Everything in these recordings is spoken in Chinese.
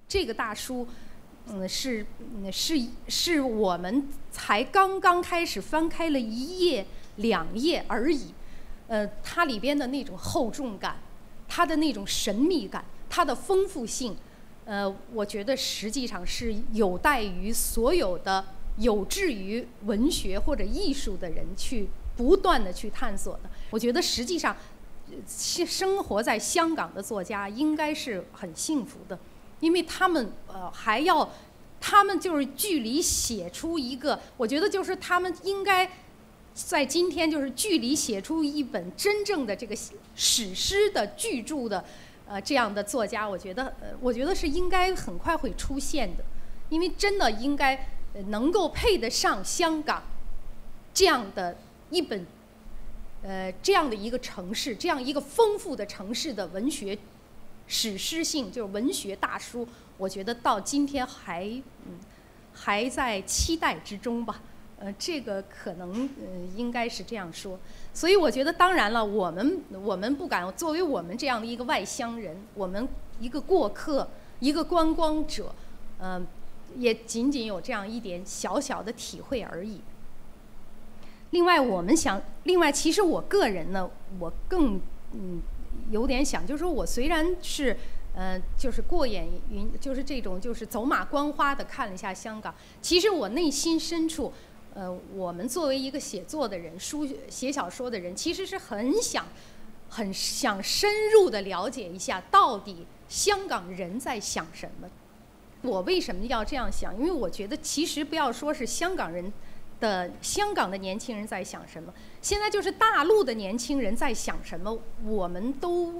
这个大书，是我们才刚刚开始翻开了1页2页而已，它里边的那种厚重感，它的那种神秘感，它的丰富性，我觉得实际上是有待于所有的有志于文学或者艺术的人去不断的去探索的。我觉得实际上，生活在香港的作家应该是很幸福的，因为他们他们就是距离写出一个，我觉得就是他们应该在今天就是距离写出一本真正的这个史诗的巨著的这样的作家，我觉得是应该很快会出现的，因为真的应该能够配得上香港这样的一本这样的一个城市，这样一个丰富的城市的文学史诗性，就是文学大书，我觉得到今天还在期待之中吧。这个可能应该是这样说。所以我觉得，当然了，我们不敢作为我们这样的一个外乡人，我们一个过客，一个观光者，也仅仅有这样一点小小的体会而已。另外，其实我个人呢，我更有点想，就是说我虽然是就是过眼云，就是这种就是走马观花的看了一下香港，其实我内心深处，我们作为一个写作的人，写小说的人，其实是很想深入的了解一下，到底香港人在想什么。我为什么要这样想？因为我觉得，其实不要说是香港的年轻人在想什么，现在就是大陆的年轻人在想什么，我们都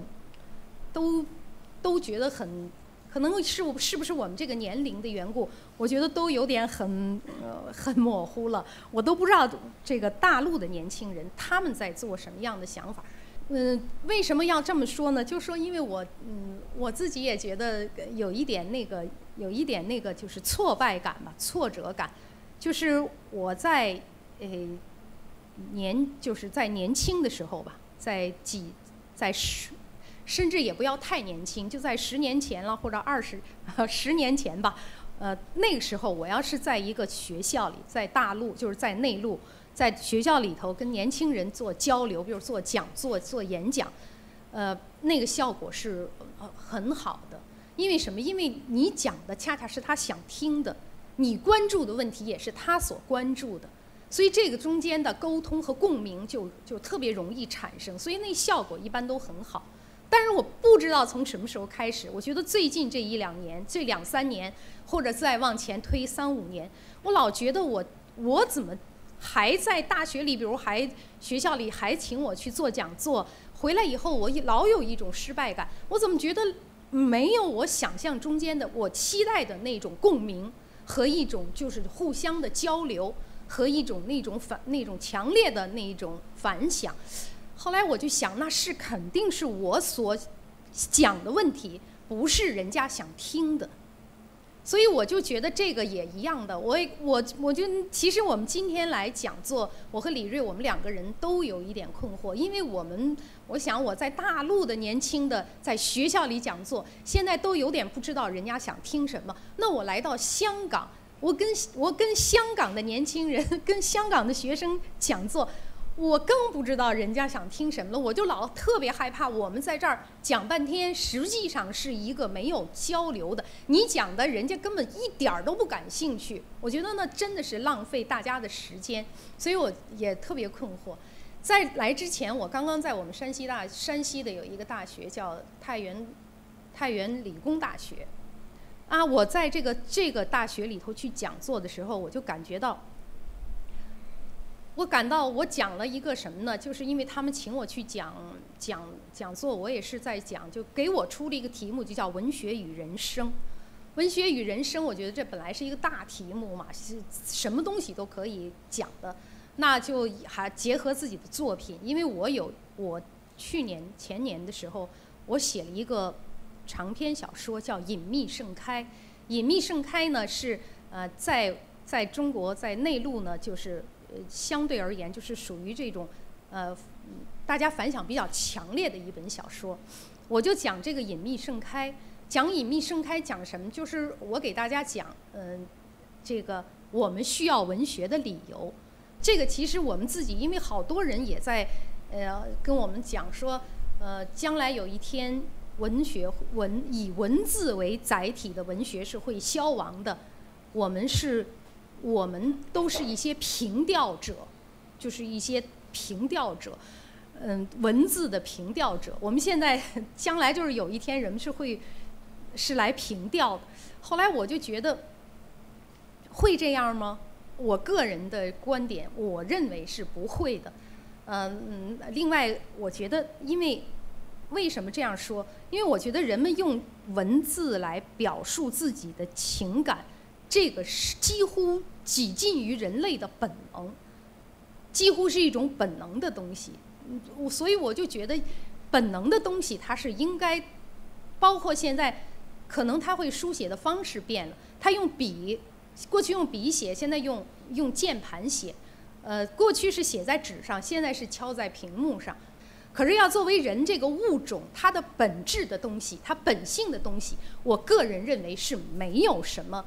觉得可能是不是我们这个年龄的缘故，我觉得都有点很模糊了，我都不知道这个大陆的年轻人他们在做什么样的想法。为什么要这么说呢？就说因为我自己也觉得有一点那个就是挫败感吧，挫折感。就是我在就是在年轻的时候吧，甚至也不要太年轻，就在10年前了，或者10年前吧。那个时候我要是在一个学校里，在大陆就是在内陆，在学校里头跟年轻人做交流，比如做讲座、做演讲，那个效果是很好的。因为什么？因为你讲的恰恰是他想听的。你关注的问题也是他所关注的，所以这个中间的沟通和共鸣就特别容易产生，所以那效果一般都很好。但是我不知道从什么时候开始，我觉得最近这1、2年，这2、3年，或者再往前推3、5年，我老觉得我怎么还在大学里，比如学校里还请我去做讲座，回来以后我老有一种失败感，我怎么觉得没有我想象中间的我期待的那种共鸣。和一种就是互相的交流，和一种那种强烈的那种反响。后来我就想，那是肯定是我所讲的问题，不是人家想听的。所以我就觉得这个也一样的。我就其实我们今天来讲座，我和李瑞我们2个人都有一点困惑，因为我想我在大陆的年轻的在学校里讲座，现在都有点不知道人家想听什么。那我来到香港，我跟香港的年轻人、跟香港的学生讲座，我更不知道人家想听什么了。我就老特别害怕，我们在这儿讲半天，实际上是一个没有交流的。你讲的人家根本一点儿都不感兴趣，我觉得那真的是浪费大家的时间，所以我也特别困惑。在来之前，我刚刚在我们山西的有一个大学叫太原理工大学，我在这个大学里头去讲座的时候，我就感到我讲了一个什么呢？就是因为他们请我去讲座，我也是在讲，就给我出了一个题目，就叫文学与人生。文学与人生，我觉得这本来是一个大题目嘛，是什么东西都可以讲的。那就还结合自己的作品，因为我前年的时候，我写了一个长篇小说叫《隐秘盛开》。隐秘盛开呢是在中国在内陆呢，就是相对而言就是属于这种大家反响比较强烈的一本小说。我就讲这个《隐秘盛开》， 讲隐秘盛开讲什么？就是我给大家讲，这个我们需要文学的理由。这个其实我们自己，因为好多人也在跟我们讲说，将来有一天以文字为载体的文学是会消亡的。我们都是一些凭吊者，就是一些凭吊者，文字的凭吊者。我们现在将来就是有一天人们是来凭吊的。后来我就觉得会这样吗？我个人的观点，我认为是不会的。另外我觉得，为什么这样说？因为我觉得人们用文字来表述自己的情感，这个是几乎几近于人类的本能，几乎是一种本能的东西。所以我就觉得本能的东西它是应该，包括现在可能他会书写的方式变了，他用笔，过去用笔写，现在用键盘写，过去是写在纸上，现在是敲在屏幕上。可是要作为人这个物种，它的本质的东西，它本性的东西，我个人认为是没有什么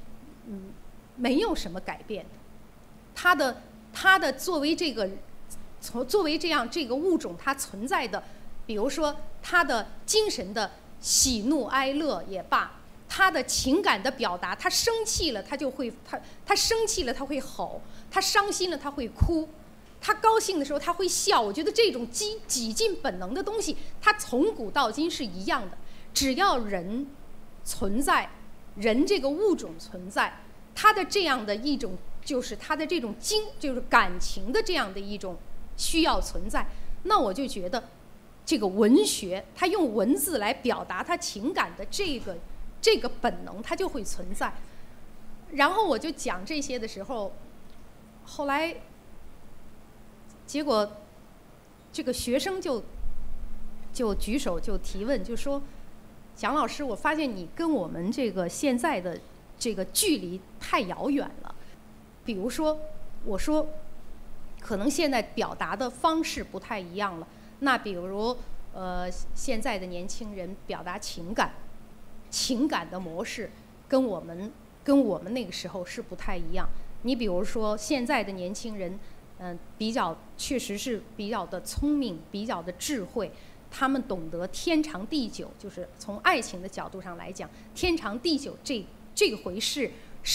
改变的。它的作为这样这个物种它存在的，比如说它的精神的喜怒哀乐也罢，他的情感的表达，他生气了他生气了他会吼，他伤心了他会哭，他高兴的时候他会笑。我觉得这种几近本能的东西，它从古到今是一样的。只要人存在，人这个物种存在，他的这样的一种就是他的这种就是感情的这样的一种需要存在，那我就觉得这个文学它用文字来表达他情感的这个本能它就会存在。然后我就讲这些的时候，后来结果这个学生就举手就提问，就说蒋老师，我发现你跟我们这个现在的这个距离太遥远了。比如说我说可能现在表达的方式不太一样了，那比如现在的年轻人表达情感的模式跟我们那个时候是不太一样。你比如说现在的年轻人确实是比较的聪明，比较的智慧，他们懂得天长地久，就是从爱情的角度上来讲，天长地久这个回事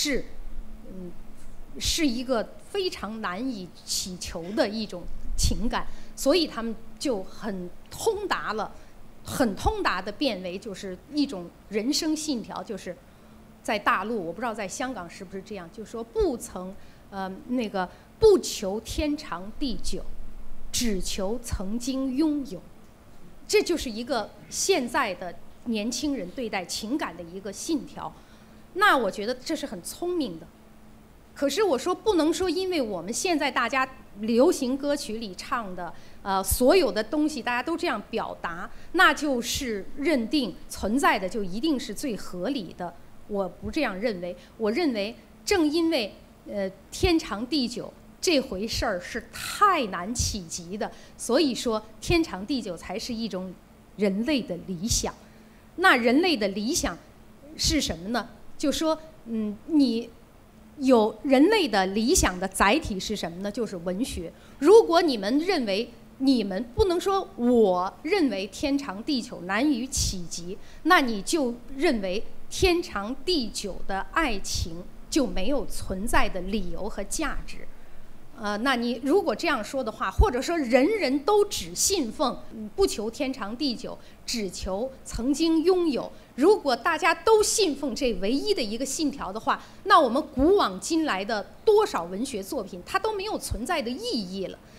是一个非常难以祈求的一种情感，所以他们就很通达的变为就是一种人生信条，就是在大陆，我不知道在香港是不是这样，就是说不求天长地久，只求曾经拥有。这就是一个现在的年轻人对待情感的一个信条。那我觉得这是很聪明的。可是我说不能说，因为我们现在大家流行歌曲里唱的所有的东西大家都这样表达，那就是认定存在的就一定是最合理的。我不这样认为，我认为正因为天长地久这回事儿是太难企及的，所以说天长地久才是一种人类的理想。那人类的理想是什么呢？就说你有人类的理想的载体是什么呢？就是文学。如果你们认为，你们不能说我认为天长地久难于企及，那你就认为天长地久的爱情就没有存在的理由和价值。那你如果这样说的话，或者说人人都只信奉不求天长地久，只求曾经拥有，如果大家都信奉这唯一的一个信条的话，那我们古往今来的多少文学作品它都没有存在的意义了。